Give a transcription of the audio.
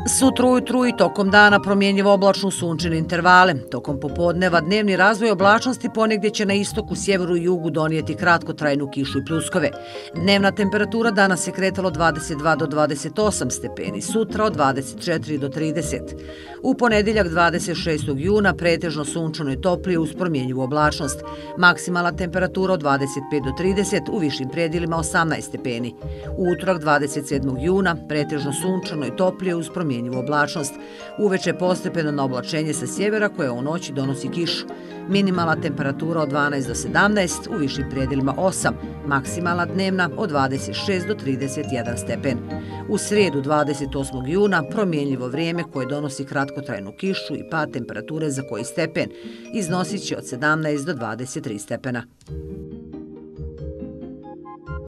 Sutra ujutru i tokom dana promjenjivo oblačno sunčane intervale. Tokom popodneva dnevni razvoj oblačnosti ponegdje će na istoku, sjeveru i jugu donijeti kratkotrajnu kišu i pljuskove. Dnevna temperatura danas se kretala od 22 do 28 stepeni, sutra od 24 do 30. U ponedjeljak 26. juna pretežno sunčano i toplije uz promjenjivu oblačnost. Maksimalna temperatura od 25 do 30, u višim predjelima 18 stepeni. U utorak 27. juna pretežno sunčano i toplije uz promjenjivu oblačnost. Uveče postepeno na oblačenje sa sjevera koje u noći donosi kišu. Minimalna temperatura od 12 do 17, u višim predjelima 8, maksimalna dnevna od 26 do 31 stepen. U srijedu 28. juna promjenjivo vrijeme koje donosi kratkotrajnu kišu i pad temperature za koji stepen iznosit će od 17 do 23 stepena.